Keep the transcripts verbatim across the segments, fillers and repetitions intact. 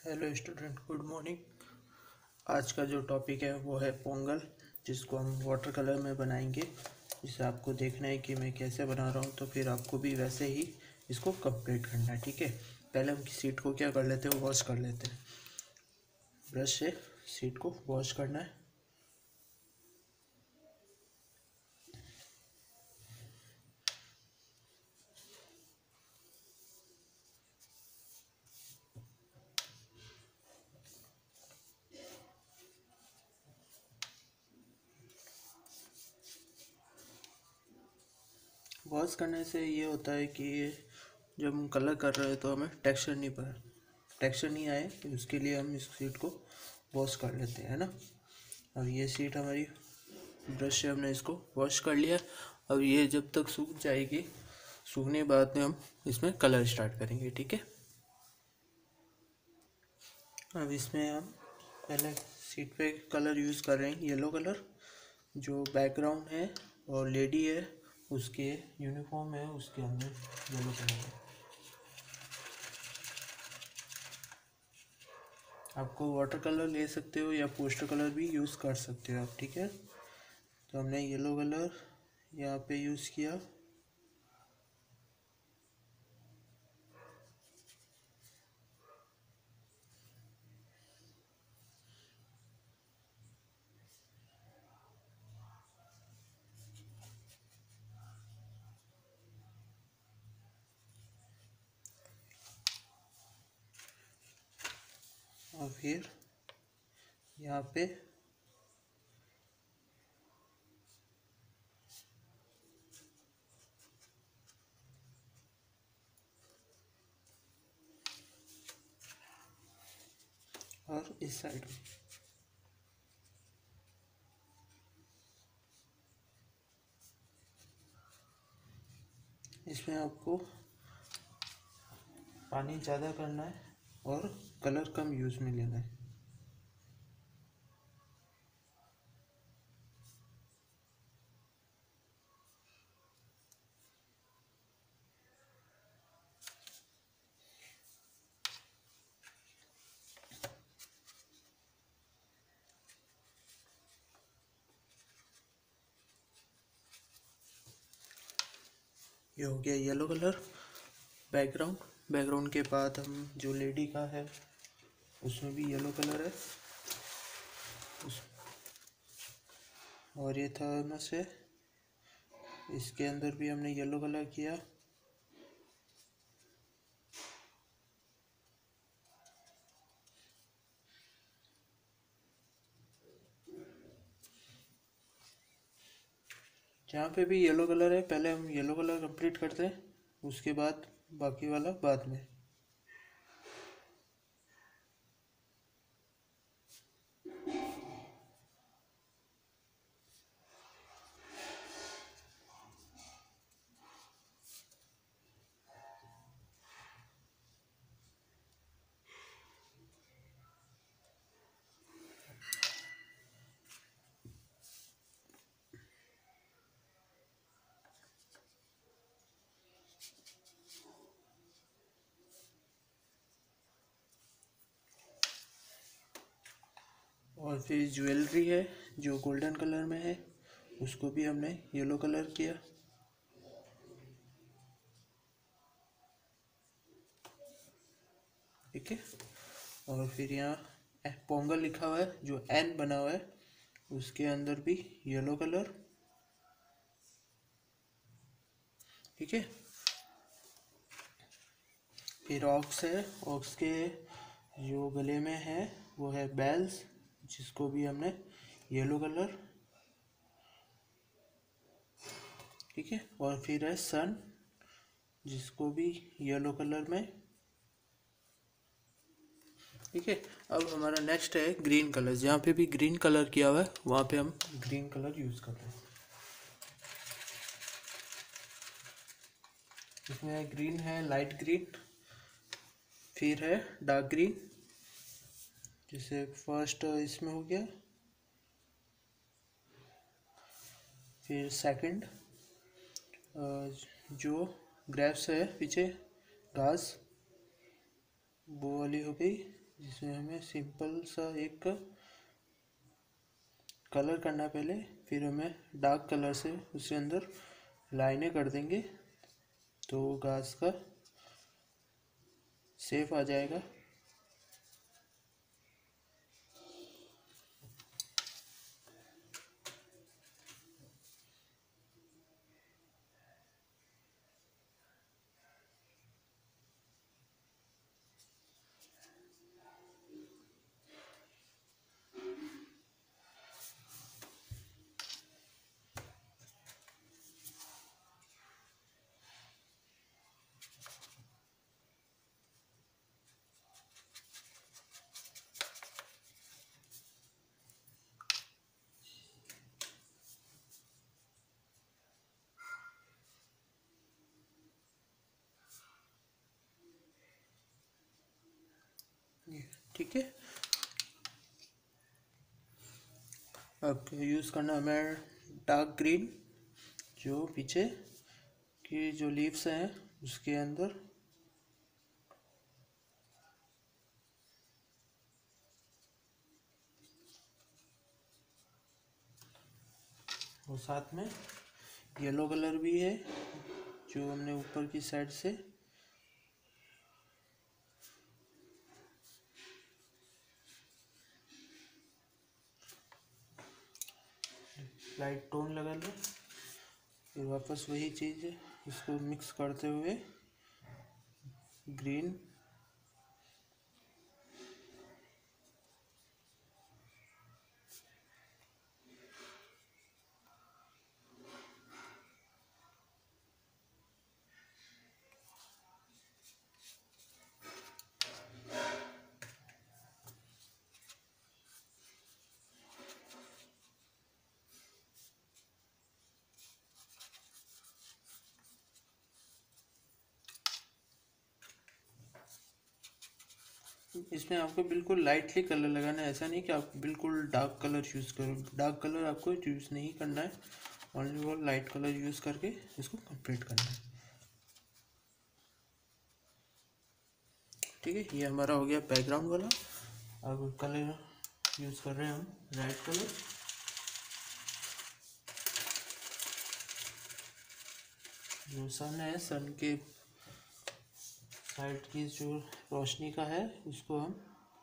Hello student, good morning. आज का जो टॉपिक है वो है पोंगल, जिसको हम वाटर कलर में बनाएंगे। जिसे आपको देखना है कि मैं कैसे बना रहा हूँ, तो फिर आपको भी वैसे ही इसको कंप्लीट करना है। ठीक है, पहले हम सीट को क्या कर लेते हैं, वॉश कर लेते हैं। ब्रश से सीट को वॉश करना है। वॉश करने से ये होता है कि जब हम कलर कर रहे हैं तो हमें टेक्सचर नहीं पा टेक्सचर नहीं आए, तो उसके लिए हम इस सीट को वॉश कर लेते हैं ना। अब ये सीट हमारी ब्रश से हमने इसको वॉश कर लिया। अब ये जब तक सूख जाएगी, सूखने के बाद में हम इसमें कलर स्टार्ट करेंगे। ठीक है, अब इसमें हम पहले सीट पे कलर यूज़ कर रहे हैं, येलो कलर। जो बैकग्राउंड है और लेडी है, उसके यूनिफॉर्म है, उसके अंदर येलो कलर है। आपको वाटर कलर ले सकते हो या पोस्टर कलर भी यूज़ कर सकते हो आप। ठीक है, तो हमने येलो कलर यहाँ पे यूज़ किया। और फिर यहाँ पे और इस साइड में। इसमें आपको पानी ज़्यादा करना है और कलर कम यूज़ में लेना है। ये हो गया येलो कलर बैकग्राउंड। बैकग्राउंड के बाद हम जो लेडी का है उसमें भी येलो कलर है उस और ये थर्मस है, इसके अंदर भी हमने येलो कलर किया। जहाँ पे भी येलो कलर है, पहले हम येलो कलर कंप्लीट करते हैं, उसके बाद बाकी वाला बाद में। और फिर ज्वेलरी है जो गोल्डन कलर में है, उसको भी हमने येलो कलर किया। ठीक है, और फिर यहाँ पोंगल लिखा हुआ है, जो एन बना हुआ है, उसके अंदर भी येलो कलर। ठीक है, फिर ऑक्स है, ऑक्स के जो गले में है वो है बेल्स, जिसको भी हमने येलो कलर। ठीक है, और फिर है सन, जिसको भी येलो कलर में। ठीक है, अब हमारा नेक्स्ट है ग्रीन कलर। जहाँ पे भी ग्रीन कलर किया हुआ है वहाँ पे हम ग्रीन कलर यूज़ कर रहे हैं। इसमें ग्रीन है, लाइट ग्रीन, फिर है डार्क ग्रीन, जैसे फर्स्ट इसमें हो गया। फिर सेकंड जो ग्रेप्स है पीछे घास, वो वाली हो गई। जिसमें हमें सिंपल सा एक कलर करना है पहले, फिर हमें डार्क कलर से उसके अंदर लाइनें कर देंगे तो घास का शेप आ जाएगा। ठीक है, अब यूज़ करना हमें डार्क ग्रीन, जो पीछे की जो लीव्स हैं उसके अंदर और साथ में येलो कलर भी है जो हमने ऊपर की साइड से लाइट टोन लगा लो। फिर वापस वही चीज़ है, इसको मिक्स करते हुए ग्रीन इसमें आपको बिल्कुल लाइटली कलर लगाना है, ऐसा नहीं कि आप बिल्कुल डार्क कलर यूज़ करो। डार्क कलर आपको यूज़ नहीं करना है, ओनली वो लाइट कलर यूज़ करके इसको कंप्लीट करना है। ठीक है, ये हमारा हो गया बैकग्राउंड वाला। अब कलर यूज़ कर रहे हैं हम रेड कलर। जो सन है, सन के साइड की जो रोशनी का है उसको हम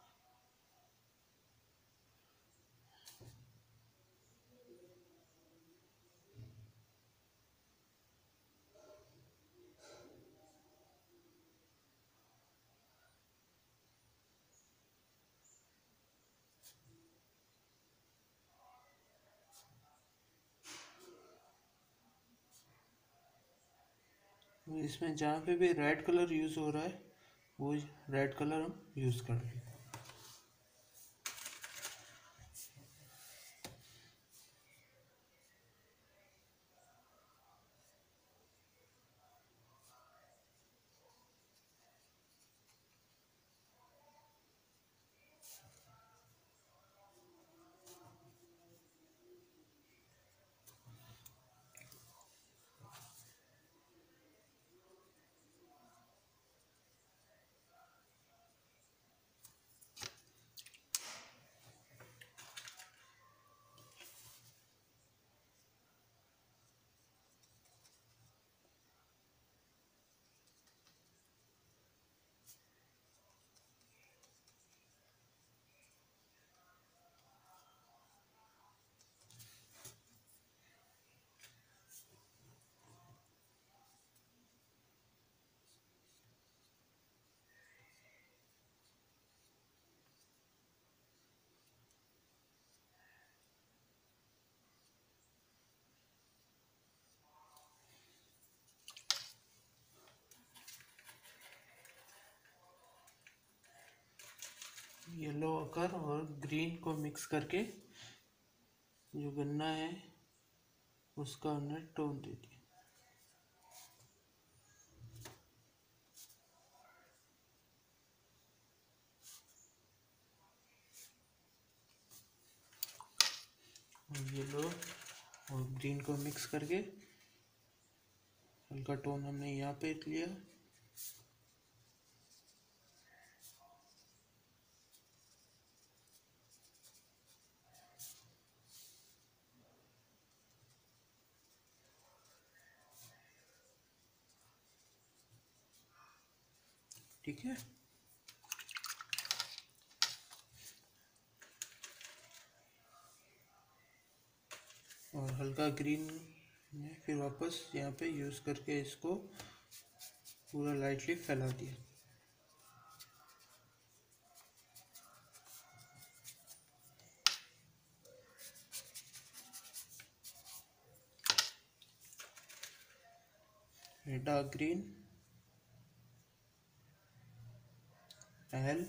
इसमें जहाँ पे भी रेड कलर यूज़ हो रहा है वो रेड कलर हम यूज़ कर लेंगे। येलो अकर और ग्रीन को मिक्स करके जो गन्ना है उसका हमने टोन दे दिया। येलो और ग्रीन को मिक्स करके हल्का टोन हमने यहाँ पे लिया। ठीक है। और हल्का ग्रीन में फिर वापस यहाँ पे यूज़ करके इसको पूरा लाइटली फैला दिया। Dark green, L,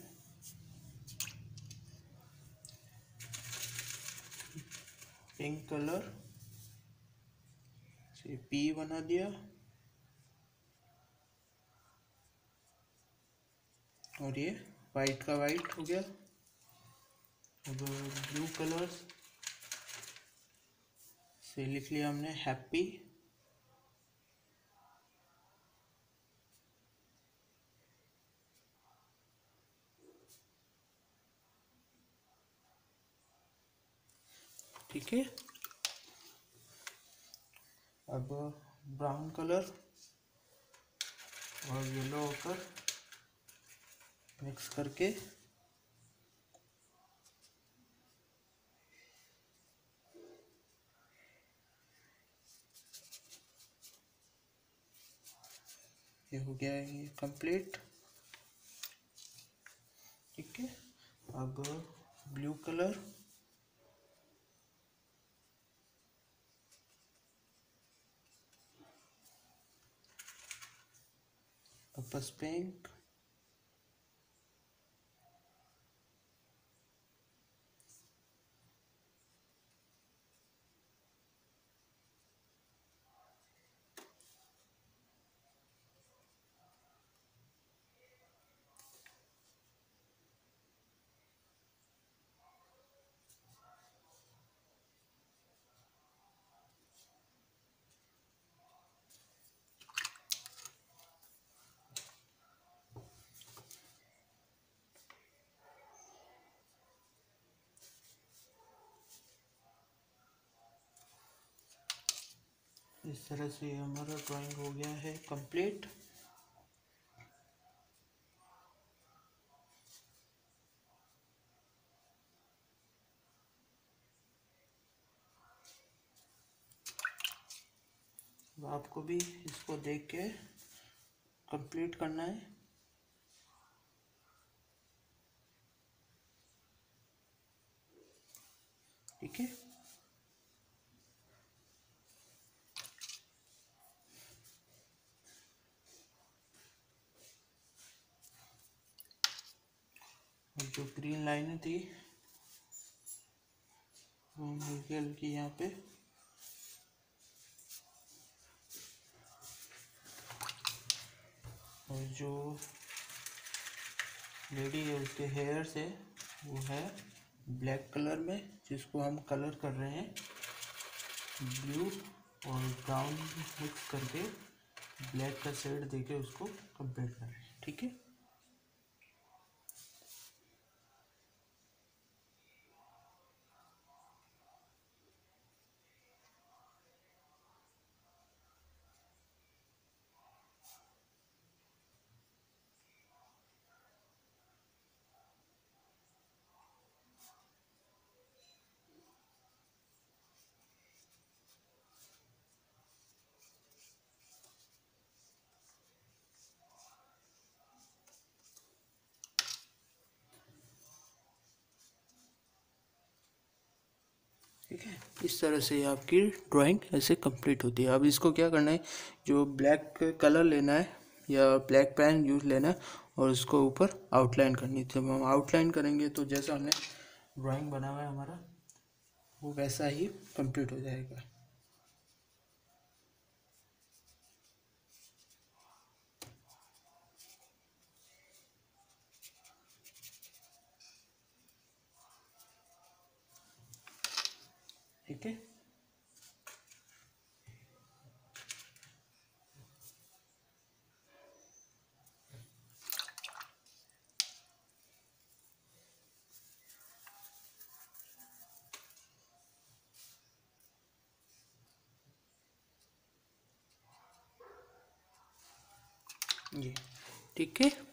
pink colour से पी बना दिया, और ये वाइट का वाइट हो गया। अब ब्लू कलर से लिख लिया हमने हैप्पी, ठीक है। अब ब्राउन कलर और येलो होकर मिक्स करके ये हो गया है ये कंप्लीट, ठीक है। अब ब्लू कलर, वापस पिंक, इस तरह से हमारा ड्राइंग हो गया है कंप्लीट। आपको भी इसको देख के कंप्लीट करना है, ठीक है। और जो ग्रीन लाइनें थी वो हल्की हल्की यहाँ पे और जो लेडी है उसके हेयर से वो है ब्लैक कलर में, जिसको हम कलर कर रहे हैं ब्लू और ब्राउन मिक्स करके ब्लैक का शेड देके उसको कंप्लीट कर रहे हैं, ठीक है। ठीक है, इस तरह से आपकी ड्राइंग ऐसे कंप्लीट होती है। अब इसको क्या करना है, जो ब्लैक कलर लेना है या ब्लैक पेन यूज लेना है और उसको ऊपर आउटलाइन करनी है। जब हम आउटलाइन करेंगे तो जैसा हमने ड्राइंग बना हुआ है हमारा वो वैसा ही कंप्लीट हो जाएगा। ठीक है, ये ठीक है।